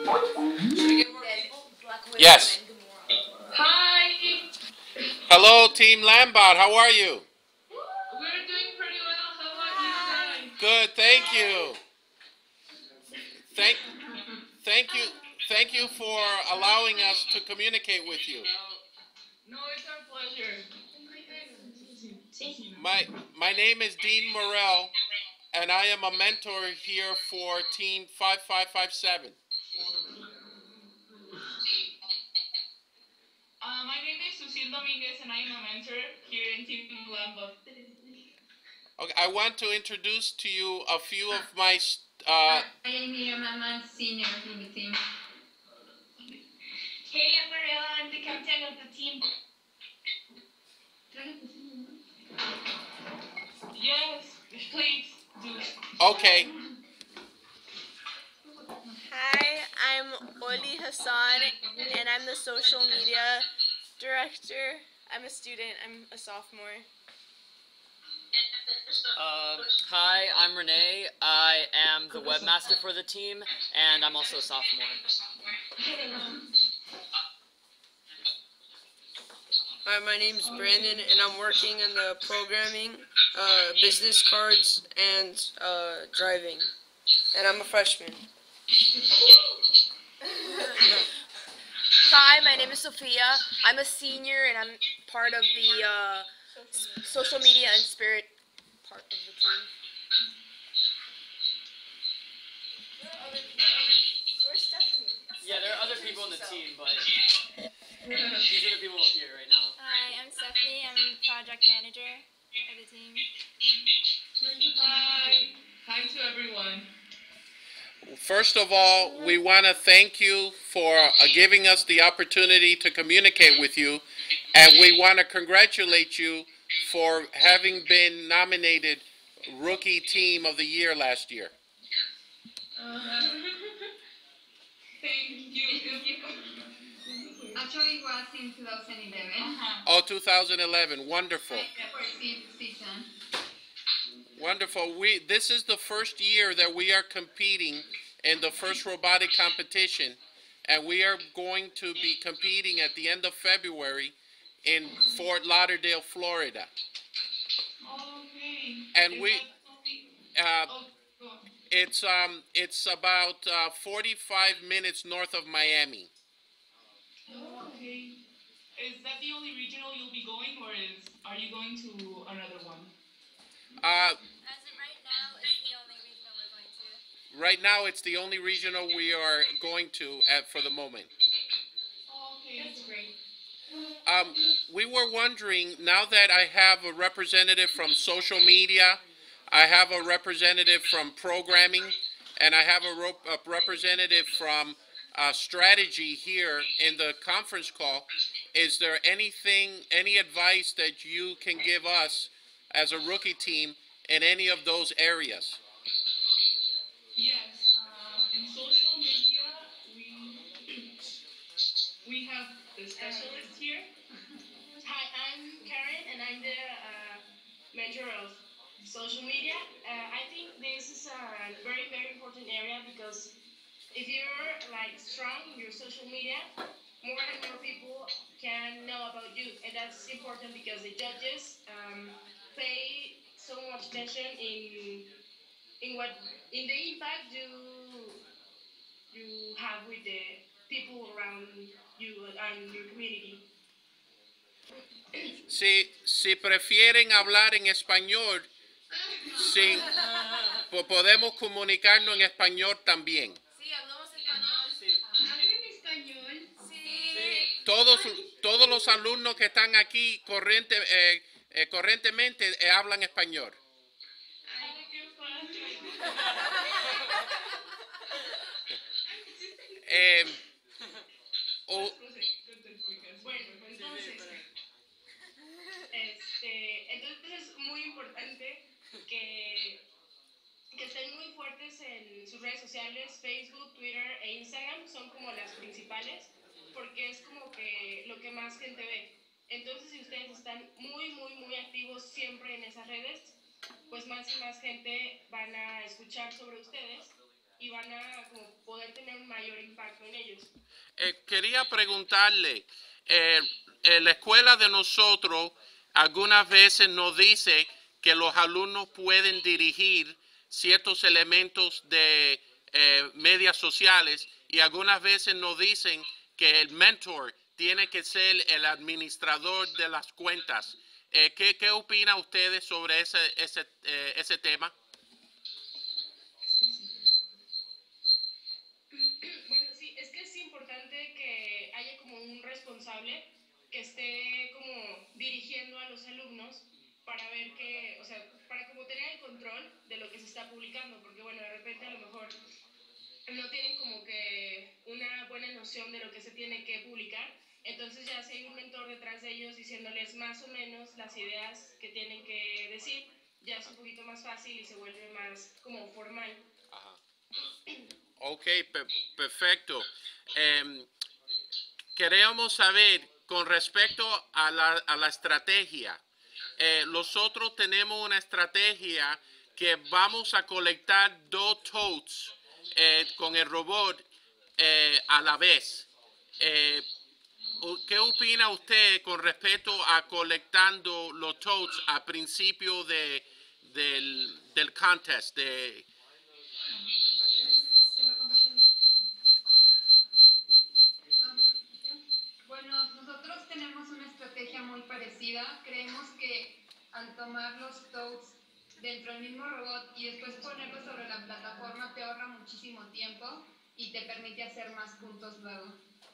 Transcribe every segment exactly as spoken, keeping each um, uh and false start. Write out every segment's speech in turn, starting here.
Yes. Hi. Hello, Team Lambot. How are you? We're doing pretty well. How about you guys? Good. Thank you. Thank, thank you. Thank you for allowing us to communicate with you. No, it's our pleasure. My my name is Dean Morel, and I am a mentor here for Team five five five seven. Uh, my name is Susil Dominguez, and I am a mentor here in Team Lambot. Okay, I want to introduce to you a few of my. Uh, I am Miriam, I'm a senior in the team. Hey, I'm Mariela. I'm the captain of the team. Yes, please do. okay. Hi, I'm Oli Hassan, and I'm the social media director. I'm a student. I'm a sophomore. Uh, hi, I'm Renee. I am the webmaster for the team, and I'm also a sophomore. Hi, my name is Brandon, and I'm working in the programming, uh, business cards, and uh, driving. And I'm a freshman. Hi, my name is Sophia. I'm a senior, and I'm part of the uh, s- social media and spirit part of the team. Where's Stephanie? Yeah, there are other people in the team, but these are the people here right now. Hi, I'm Stephanie. I'm project manager of the team. Hi. Hi to everyone. First of all, we want to thank you for uh, giving us the opportunity to communicate with you, and we want to congratulate you for having been nominated Rookie Team of the Year last year. Uh, thank you. Actually, it was in two thousand eleven. Uh-huh. Oh, two thousand eleven. Wonderful. First season. Wonderful. We this is the first year that we are competing in the first robotic competition, and we are going to be competing at the end of February in Fort Lauderdale, Florida. Okay. And Is we that- uh, oh, go on. it's um it's about uh, forty-five minutes north of Miami. Okay. Is that the only regional you'll be going, or is are you going to another one? Uh, As of right now, it's the only regional we're going to. right now, it's the only regional we are going to at for the moment. Okay, that's great. Um, we were wondering, now that I have a representative from social media, I have a representative from programming, and I have a, ro- a representative from uh, strategy here in the conference call, is there anything, any advice that you can give us as a rookie team in any of those areas? Yes. Um, in social media, we we have the specialist here. Hi, I'm Karen, and I'm the uh, mentor of social media. Uh, I think this is a very, very important area because if you're like strong in your social media, more and more people can know about you, and that's important because the judges um, pay so much attention in in what in the impact you you have with the people around you and your community. Si, si prefieren hablar en español, sí, po- podemos comunicarnos en español también. Sí, hablamos español. Sí. ¿Hablan español? Sí. Todos, todos los alumnos que están aquí corriente, eh, eh, corrientemente eh, hablan español. Ay, qué padre. Eh, o- Bueno, entonces, este, entonces es muy importante que, que estén muy fuertes en sus redes sociales, Facebook, Twitter e Instagram, son como las principales, porque es como que lo que más gente ve. Entonces, si ustedes están muy, muy, muy activos siempre en esas redes, pues más y más gente van a escuchar sobre ustedes y van a como poder tener un mayor impacto en ellos. Eh, quería preguntarle, eh, en la escuela de nosotros algunas veces nos dice que los alumnos pueden dirigir ciertos elementos de eh, medias sociales y algunas veces nos dicen que el mentor tiene que ser el administrador de las cuentas. Eh, ¿qué, ¿Qué opinan ustedes sobre ese, ese, eh, ese tema? Bueno, sí, es que es importante que haya como un responsable que esté como dirigiendo a los alumnos para ver que, o sea, para como tener el control de lo que se está publicando, porque bueno, de repente a lo mejor no tienen como que una buena noción de lo que se tiene que publicar, entonces ya si hay un mentor detrás de ellos diciéndoles más o menos las ideas que tienen que decir, ya es un poquito más fácil y se vuelve más como formal. Ajá. Ok, per perfecto. Eh, queremos saber con respecto a la, a la estrategia. Eh, nosotros tenemos una estrategia que vamos a colectar dos totes eh, con el robot eh, a la vez. Eh, ¿Qué opina usted con respecto a colectando los totes al principio de, del, del contest? De, Bueno, nosotros tenemos una estrategia muy parecida. Creemos que al tomar los totes dentro del mismo robot y después ponerlos sobre la plataforma te ahorra muchísimo tiempo y te permite hacer más puntos luego.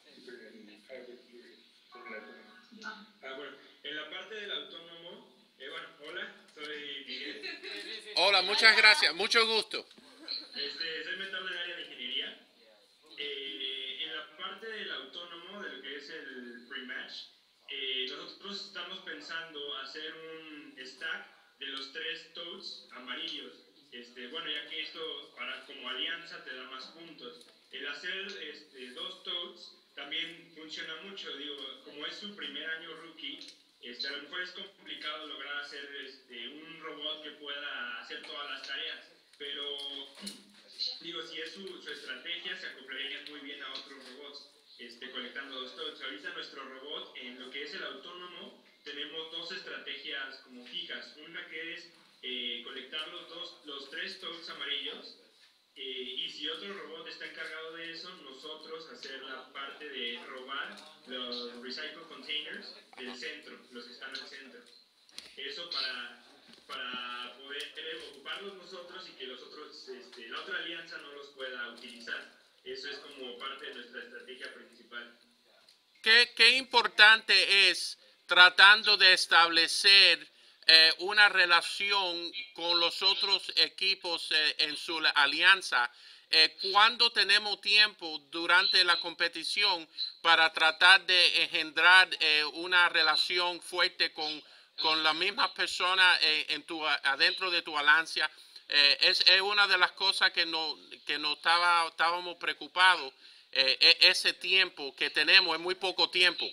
Ah, bueno, en la parte del autónomo, eh, bueno, hola, soy Miguel. Hola, muchas gracias, mucho gusto. Este, soy mentor del área de ingeniería. Eh, en la parte del autónomo, de lo que es el pre-match, eh, nosotros estamos pensando hacer un stack de los tres toads amarillos. Este, bueno, ya que esto para, como alianza te da más puntos. El hacer este, dos toads también funciona mucho, digo, como es su primer año rookie, este, a lo mejor es complicado lograr hacer este, un robot que pueda hacer todas las tareas, pero digo, si es su, su estrategia, se acoplaría muy bien a otros robots, este, colectando dos toads. Ahorita nuestro robot, en lo que es el autónomo, tenemos dos estrategias como fijas, una que es eh, colectar los, dos, los tres toads amarillos, Eh, y si otro robot está encargado de eso, nosotros hacer la parte de robar los recycle containers del centro, los que están al centro. Eso para, para poder ocuparlos nosotros y que los otros, este, la otra alianza no los pueda utilizar. Eso es como parte de nuestra estrategia principal. ¿Qué, qué importante es tratando de establecer Eh, una relación con los otros equipos eh, en su alianza? Eh, ¿Cuándo tenemos tiempo durante la competición para tratar de engendrar eh, una relación fuerte con, con las mismas personas eh, en tu, adentro de tu alianza? Eh, es, es una de las cosas que, no, que nos estaba, estábamos preocupados. Eh, ese tiempo que tenemos es muy poco tiempo.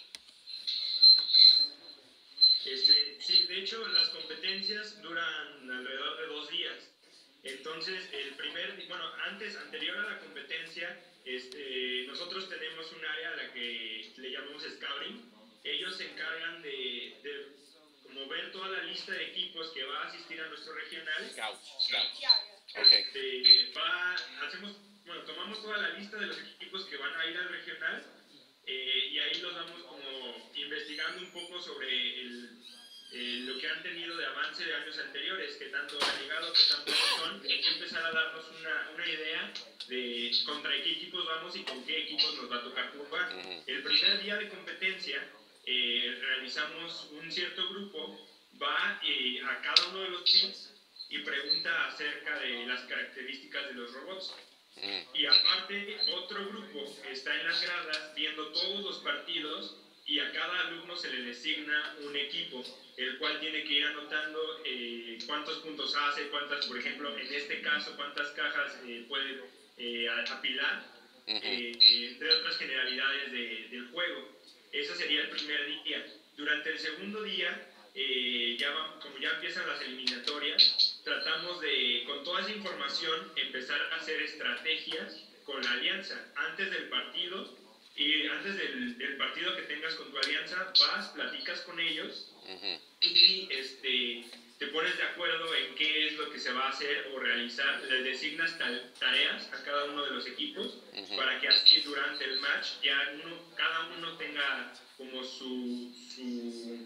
Este, sí, de hecho las competencias duran alrededor de dos días. Entonces, el primer, bueno, antes, anterior a la competencia, este, nosotros tenemos un área a la que le llamamos scouting. Ellos se encargan de, de como ver toda la lista de equipos que va a asistir a nuestro regional. Scouts, scouts. Okay. Este, va, hacemos, bueno, tomamos toda la lista de los equipos que van a ir al regional. Eh, y ahí los vamos como investigando un poco sobre el, eh, lo que han tenido de avance de años anteriores, que tanto han llegado, que tanto son, y hay que empezar a darnos una, una idea de contra qué equipos vamos y con qué equipos nos va a tocar jugar. El primer día de competencia eh, realizamos un cierto grupo, va eh, a cada uno de los teams y pregunta acerca de las características de los robots. Y aparte, otro grupo está en las gradas viendo todos los partidos y a cada alumno se le designa un equipo, el cual tiene que ir anotando eh, cuántos puntos hace, cuántas, por ejemplo, en este caso, cuántas cajas eh, puede eh, apilar, eh, entre otras generalidades de, del juego. Eso sería el primer día. Durante el segundo día, eh, ya va, como ya empiezan las eliminatorias, tratamos de, con toda esa información, empezar a hacer estrategias con la alianza. Antes del partido, y antes del, del partido que tengas con tu alianza, vas, platicas con ellos Ujú. y este, te pones de acuerdo en qué es lo que se va a hacer o realizar. Les designas tal, tareas a cada uno de los equipos Ujú. para que así durante el match ya uno, cada uno tenga como su, su,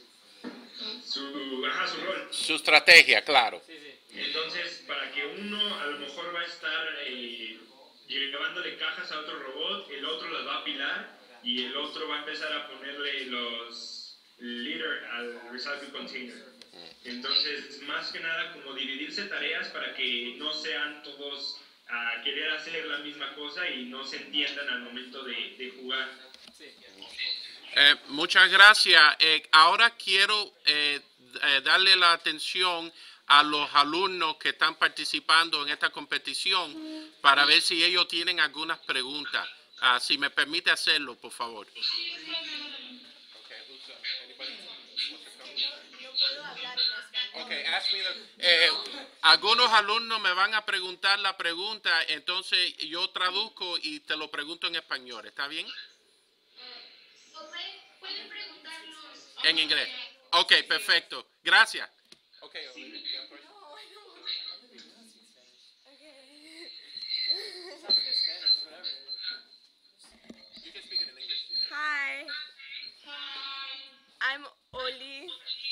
su, ajá, su rol. Su estrategia, claro. Sí, sí. Entonces, para que uno a lo mejor va a estar eh, llevándole cajas a otro robot, el otro las va a apilar y el otro va a empezar a ponerle los litter al recycle container. Entonces, más que nada, como dividirse tareas para que no sean todos a querer hacer la misma cosa y no se entiendan al momento de, de jugar. Eh, muchas gracias. Eh, ahora quiero eh, eh, darle la atención a los alumnos que están participando en esta competición para ver si ellos tienen algunas preguntas. Ah, si me permite hacerlo, por favor. Okay, ask me the- eh, algunos alumnos me van a preguntar la pregunta, entonces yo traduzco y te lo pregunto en español. ¿Está bien? ¿Pueden preguntarnos? En inglés. Ok, perfecto. Gracias. Okay, Hi, I'm Oli.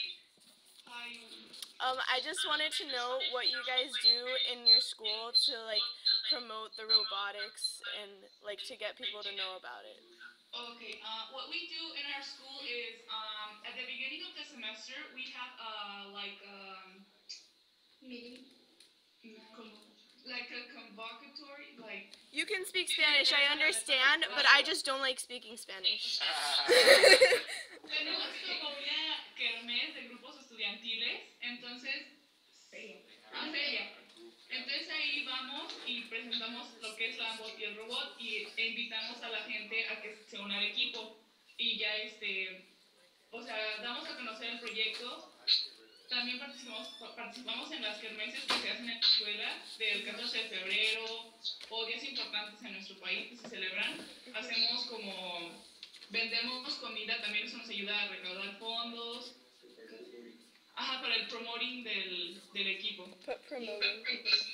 Um, I just wanted to know what you guys do in your school to like promote the robotics and like to get people to know about it. Okay, uh, what we do in our school is um, at the beginning of the semester we have uh, like um, Meeting. con- like a convocatory, like You can speak Spanish, I understand, but I just don't like speaking Spanish. tenemos como una kermés de grupos estudiantiles, entonces una feria. Entonces ahí vamos y presentamos lo que es la bot y el robot y e invitamos a la gente a que se una al equipo y ya este, o sea, damos a conocer el proyecto. También participamos, participamos en las kermeses que se hacen en la escuela del catorce de febrero o días importantes en nuestro país que se celebran. Hacemos como, vendemos comida, también eso nos ayuda a recaudar fondos. Ajá, para el promoting del, del equipo. Put promoting.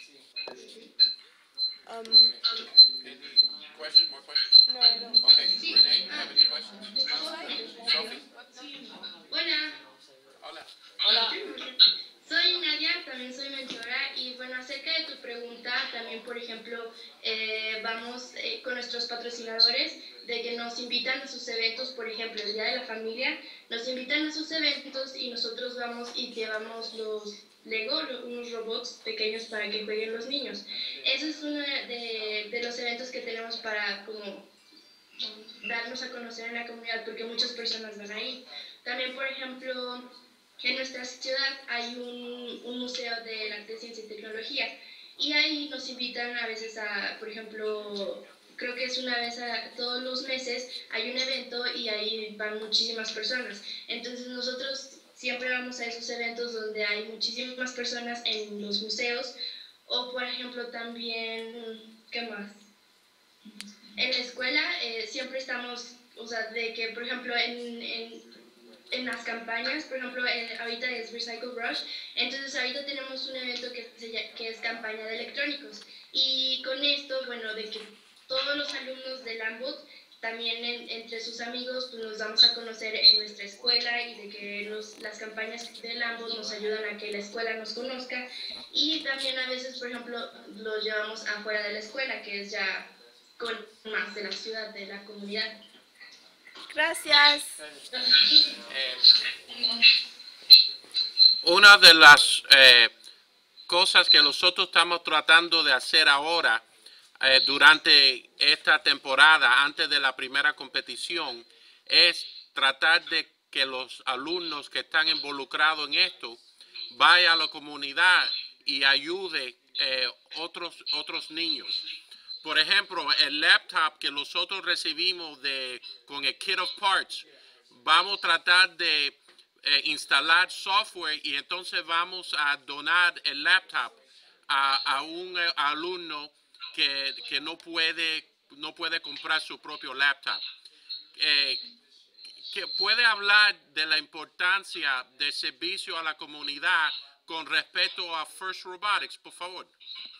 Um, Any questions? More questions? no, I don't. Okay, Renee, you have any questions? Sophie? Hola, Hola. Hola. soy Nadia, también soy mentora y bueno, acerca de tu pregunta, también por ejemplo, eh, vamos eh, con nuestros patrocinadores de que nos invitan a sus eventos, por ejemplo, el Día de la Familia, nos invitan a sus eventos y nosotros vamos y llevamos los Lego, lo- unos robots pequeños para que jueguen los niños. Eso es uno de, de los eventos que tenemos para como darnos a conocer en la comunidad porque muchas personas van ahí. También, por ejemplo, en nuestra ciudad hay un, un museo de arte, ciencia y tecnología y ahí nos invitan a veces a, por ejemplo, creo que es una vez a todos los meses hay un evento y ahí van muchísimas personas. Entonces nosotros siempre vamos a esos eventos donde hay muchísimas personas en los museos o, por ejemplo, también, ¿qué más? En la escuela eh, siempre estamos, o sea, de que, por ejemplo, en, en, en las campañas, por ejemplo, eh, ahorita es Recycle Rush, entonces ahorita tenemos un evento que, se lla- que es campaña de electrónicos. Y con esto, bueno, de que todos los alumnos de Lambot, también en- entre sus amigos, pues nos damos a conocer en nuestra escuela y de que los, las campañas de Lambot nos ayudan a que la escuela nos conozca. Y también a veces, por ejemplo, los llevamos afuera de la escuela, que es ya con más de la ciudad, de la comunidad. Gracias. Eh, una de las eh, cosas que nosotros estamos tratando de hacer ahora eh, durante esta temporada, antes de la primera competición, es tratar de que los alumnos que están involucrados en esto vayan a la comunidad y ayude eh, otros, otros niños. Por ejemplo, el laptop que nosotros recibimos de, con el Kit of Parts, vamos a tratar de eh, instalar software y entonces vamos a donar el laptop a, a un eh, alumno que, que no puede no puede comprar su propio laptop. Eh, que puede hablar de la importancia del servicio a la comunidad con respecto a First Robotics, por favor.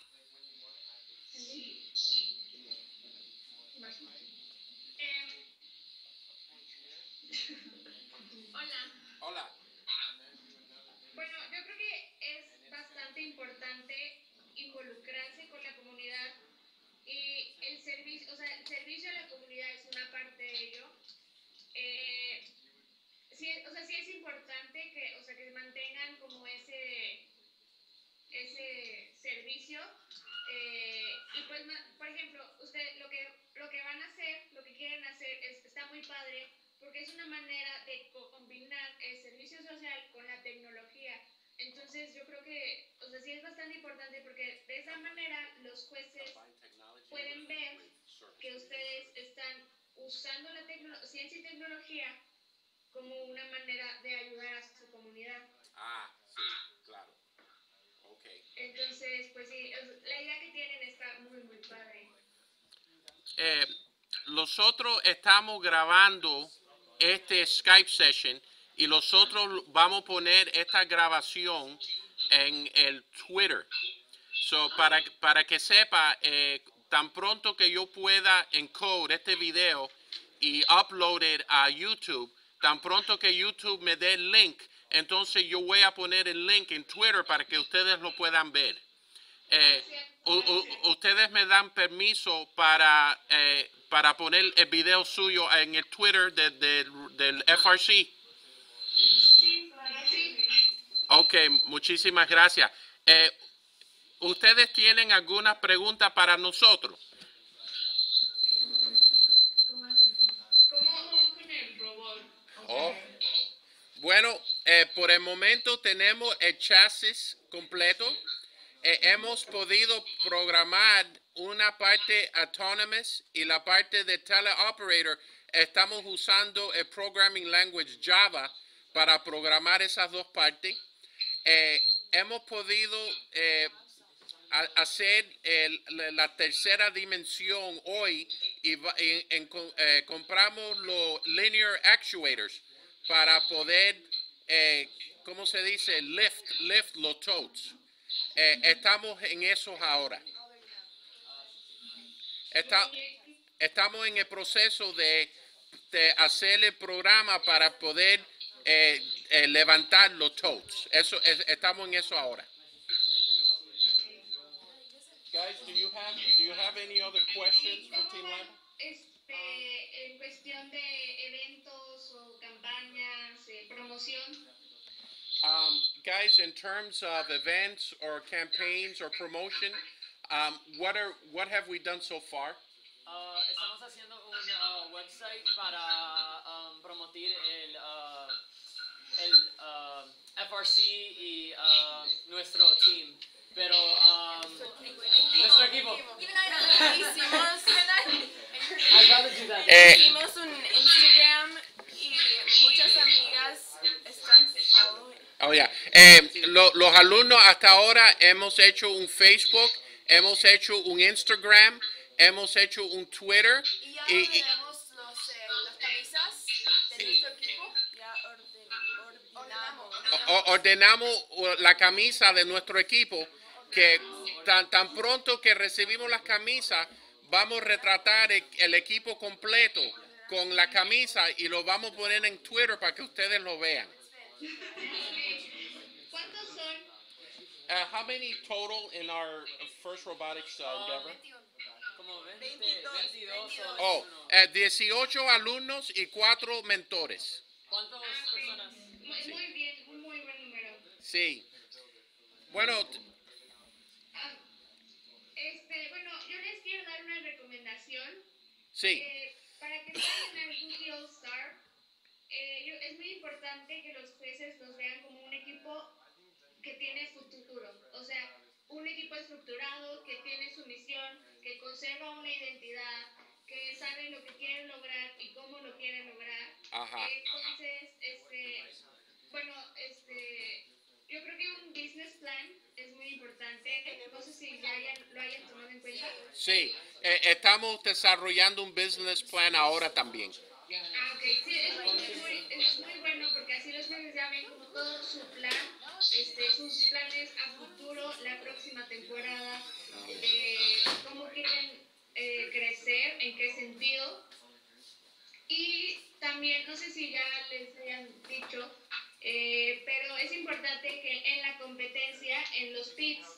Hola. Hola. Bueno, yo creo que es bastante importante involucrarse con la comunidad y el servicio, o sea, el servicio a la comunidad es una parte de ello. Eh, sí, o sea, sí es importante que, o sea, que se mantengan como ese, ese servicio. Eh, y pues, por ejemplo, usted lo que, lo que van a hacer, lo que quieren hacer, es, está muy padre porque es una manera de combinar el servicio social con la tecnología. Entonces yo creo que, o sea, sí es bastante importante porque de esa manera los jueces pueden ver que ustedes están usando la tecno- ciencia y tecnología como una manera de ayudar a su comunidad. Ah, sí, claro. Ok. Entonces, pues sí, la idea que tienen está muy, muy padre. Eh, nosotros estamos grabando este Skype session y nosotros vamos a poner esta grabación en el Twitter. So, para, para que sepa, eh, tan pronto que yo pueda encode este video y upload a YouTube, tan pronto que YouTube me dé el link, entonces yo voy a poner el link en Twitter para que ustedes lo puedan ver. Eh, u, u, ustedes me dan permiso para, eh, para poner el video suyo en el Twitter de, de, del F R C. Sí, sí. Ok, muchísimas gracias. Eh, ¿Ustedes tienen alguna pregunta para nosotros? ¿Cómo van con el robot? Oh. Bueno, eh, por el momento tenemos el chasis completo. Eh, hemos podido programar una parte autonomous y la parte de teleoperator. Estamos usando el programming language Java para programar esas dos partes. Eh, hemos podido eh, a, hacer el, la, la tercera dimensión hoy y, va, en, en, eh, compramos los linear actuators para poder, eh, ¿cómo se dice? Lift, lift los totes. Eh, estamos en eso ahora. Está, estamos en el proceso de, de hacer el programa para poder eh, eh, levantar los totes. Eso, es, estamos en eso ahora. Guys, do you have do you have any other questions for Team Lab? Este, en cuestión de eventos o campañas, eh, promoción. Um, guys, in terms of events or campaigns or promotion, um, what are what have we done so far? Uh, estamos haciendo un uh, website para um, promotir el, uh, el uh, F R C y uh, nuestro team. Pero um, nuestro equipo. Hicimos, I'd rather do that. Eh, hicimos un Instagram y muchas amigas están following. Oh, yeah. Eh, lo, los alumnos hasta ahora hemos hecho un Facebook, hemos hecho un Instagram, hemos hecho un Twitter. Y ya Y, y, ordenamos los, eh, las camisas de nuestro equipo. Ya orden, ordenamos. o- ordenamos la camisa de nuestro equipo, que tan, tan pronto que recibimos las camisas, vamos a retratar el, el equipo completo con la camisa y lo vamos a poner en Twitter para que ustedes lo vean. ¿Cuántos son? Uh, how many total in our first robotics uh, endeavor? Como veinte, veintidós o Oh, eh, dieciocho alumnos y cuatro mentores. ¿Cuántas personas? Muy, muy bien, un muy buen número. Sí. Bueno, t- Ah, este, bueno, yo les quiero dar una recomendación. sí. Eh, para que puedan ganar Google All Star, eh, yo- es muy importante que los jueces nos vean como un equipo que tiene futuro. O sea, un equipo estructurado, que tiene su misión, que conserva una identidad, que sabe lo que quieren lograr y cómo lo quieren lograr. Ajá. Entonces, este, bueno, este, yo creo que un business plan es muy importante. No sé si ya hayan- lo hayan tomado en cuenta. Sí, eh, estamos desarrollando un business plan ahora también. Ah, ok. Sí, es muy, es muy, es muy bueno porque así los jóvenes ya ven como todo su plan, este, sus planes a futuro, la próxima temporada, eh, cómo quieren eh, crecer, en qué sentido. Y también, no sé si ya les hayan dicho, eh, pero es importante que en la competencia, en los pits,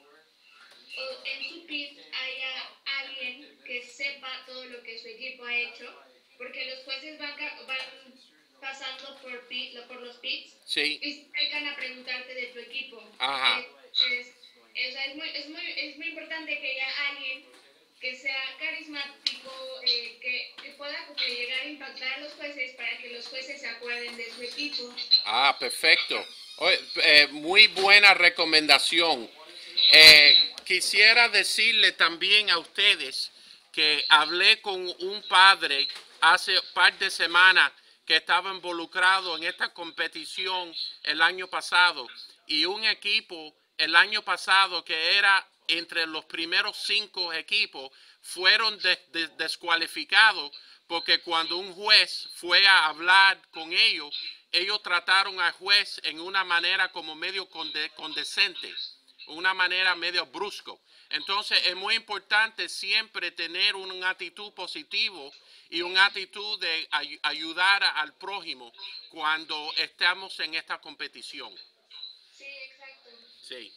o en su pit haya alguien que sepa todo lo que su equipo ha hecho, porque los jueces van, ca- van pasando por, pit, lo- por los pits Sí, y se dedican a preguntarte de tu equipo. Ajá. Entonces, o sea, es, muy, es, muy, es muy importante que haya alguien que sea carismático, eh, que, que pueda como llegar a impactar a los jueces para que los jueces se acuerden de su equipo. ah, perfecto. Oye, eh, muy buena recomendación. Eh, quisiera decirle también a ustedes que hablé con un padre hace un par de semanas que estaba involucrado en esta competición el año pasado y un equipo el año pasado que era entre los primeros cinco equipos fueron de- de- descualificados porque cuando un juez fue a hablar con ellos, ellos trataron al juez en una manera como medio conde- condescendente, una manera medio brusco. Entonces es muy importante siempre tener una actitud positiva y una actitud de ay- ayudar a- al prójimo cuando estamos en esta competición. Sí, exacto. Sí,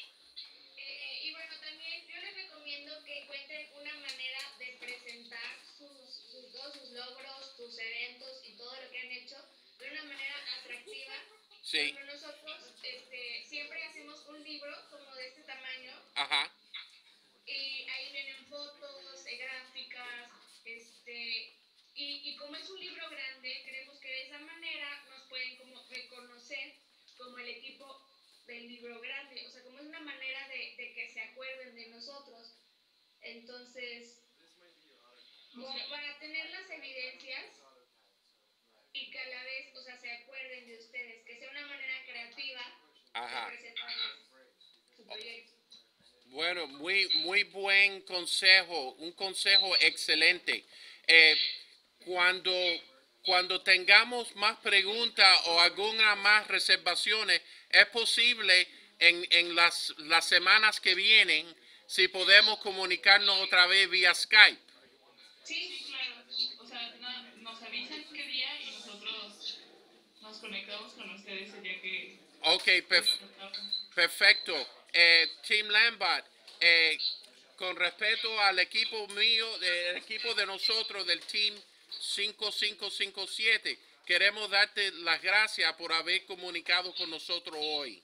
Eh, y bueno, también yo les recomiendo que encuentren una manera de presentar sus, sus, todos sus logros, sus eventos y todo lo que han hecho de una manera atractiva. sí, Por ejemplo, nosotros este, siempre hacemos un libro como de este tamaño ajá, y ahí vienen fotos, eh, gráficas, este, y, y como es un libro grande, creemos que de esa manera nos pueden como reconocer como el equipo del libro grande, o sea, como es una manera de, de que se acuerden de nosotros. Entonces, como para tener las evidencias y que a la vez, o sea, se acuerden de ustedes, que sea una manera creativa ajá. de presentarles su proyecto. Bueno, muy, muy buen consejo, un consejo excelente. Eh, cuando, cuando tengamos más preguntas o algunas más reservaciones, es posible en, en las, las semanas que vienen, si podemos comunicarnos otra vez vía Skype. Sí, claro. O sea, na- nos avisan qué día y nosotros nos conectamos con ustedes el día que... Ok, perf- perfecto. Eh, Team Lambert, eh, con respecto al equipo mío, del equipo de nosotros, del Team cinco cinco cinco siete, queremos darte las gracias por haber comunicado con nosotros hoy.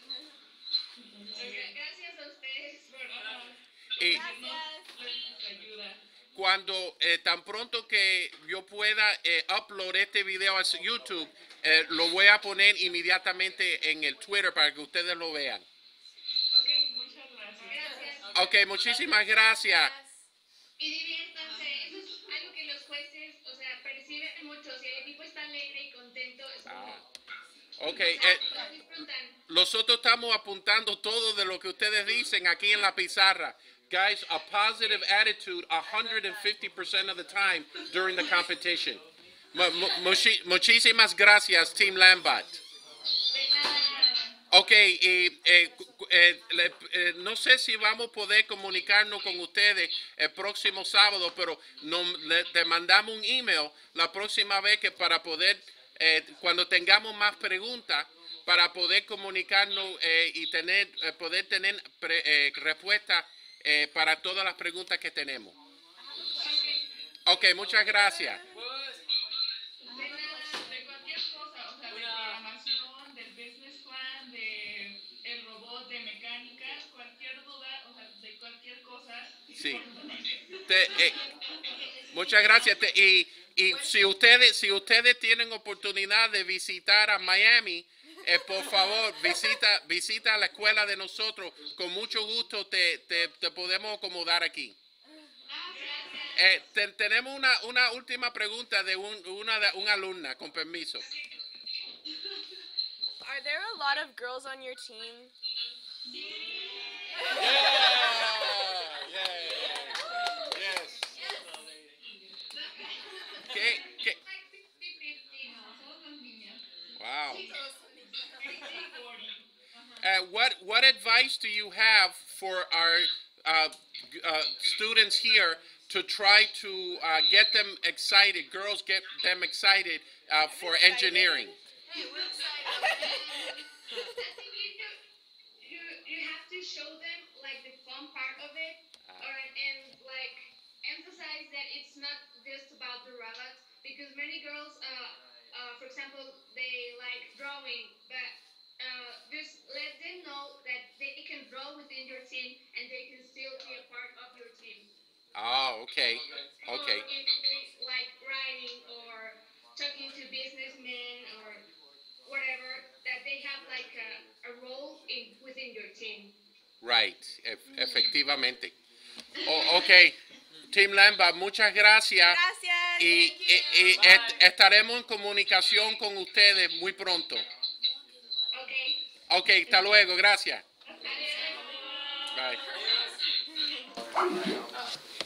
Gracias a ustedes por... Y Gracias. Ayuda. cuando eh, tan pronto que yo pueda eh, upload este video a YouTube, eh, lo voy a poner inmediatamente en el Twitter para que ustedes lo vean. Ok, muchas gracias. Gracias. Ok, muchísimas gracias. Y diviértanse, eso es algo que los jueces, o sea, perciben mucho. Si el equipo está alegre y contento, es como... Ah, ok, o sea, eh, lo disfrutan. nosotros estamos apuntando todo de lo que ustedes dicen aquí en la pizarra. Guys, a positive attitude one hundred fifty percent of the time during the competition. Mu- mu- muchi- muchísimas gracias, Team Lambert. De nada. Ok, y, eh, cu- cu- eh, le- eh, no sé si vamos a poder comunicarnos con ustedes el próximo sábado, pero no, le, te mandamos un email la próxima vez que para poder, eh, cuando tengamos más preguntas, para poder comunicarnos eh, y tener, eh, poder tener pre- eh, respuestas eh, para todas las preguntas que tenemos. Ok, muchas gracias. De nada, de cualquier cosa, o sea, de programación, del business plan, de el robot, de mecánica, cualquier duda, o sea, de cualquier cosa. Sí. Te- eh, muchas gracias. Te- y y si ustedes si ustedes tienen oportunidad de visitar a Miami, eh, por favor, visita visita la escuela de nosotros. Con mucho gusto te, te, te podemos acomodar aquí. Eh, te- tenemos una, una última pregunta de un, una, de- una alumna, con permiso. Are there a lot of girls on your team? Yeah, yeah, yes. ¿Qué, qué? Wow. Uh, what what advice do you have for our uh, uh, students here to try to uh, get them excited? Girls, get them excited uh, for engineering. I think you, you you have to show them like the fun part of it, or and like emphasize that it's not just about the robots, because many girls, uh, uh, for example, they like drawing, but uh, just let them know that they can draw within your team and they can still be a part of your team. Oh, okay, okay. Or in, like writing or talking to businessmen or whatever, that they have like a, a role in within your team. Right, ef efectivamente. Oh, ok, Team Lamba, muchas gracias. Gracias. Y, y- y est- estaremos en comunicación con ustedes muy pronto. Okay. Ok, hasta luego, gracias. Adiós. Bye.